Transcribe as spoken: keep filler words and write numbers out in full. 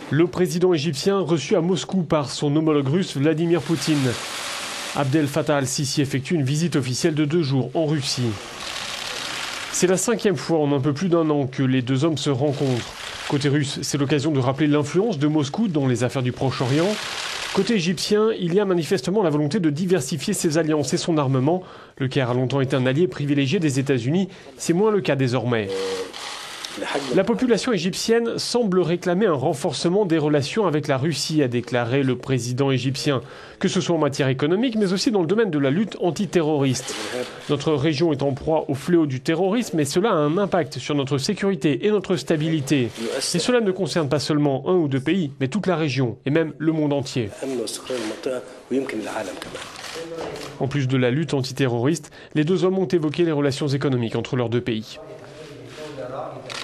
Le président égyptien reçu à Moscou par son homologue russe Vladimir Poutine. Abdel Fattah al-Sisi effectue une visite officielle de deux jours en Russie. C'est la cinquième fois en un peu plus d'un an que les deux hommes se rencontrent. Côté russe, c'est l'occasion de rappeler l'influence de Moscou dans les affaires du Proche-Orient. Côté égyptien, il y a manifestement la volonté de diversifier ses alliances et son armement. Le Caire a longtemps été un allié privilégié des États-Unis, c'est moins le cas désormais. La population égyptienne semble réclamer un renforcement des relations avec la Russie, a déclaré le président égyptien, que ce soit en matière économique, mais aussi dans le domaine de la lutte antiterroriste. Notre région est en proie au fléau du terrorisme et cela a un impact sur notre sécurité et notre stabilité. Et cela ne concerne pas seulement un ou deux pays, mais toute la région et même le monde entier. En plus de la lutte antiterroriste, les deux hommes ont évoqué les relations économiques entre leurs deux pays.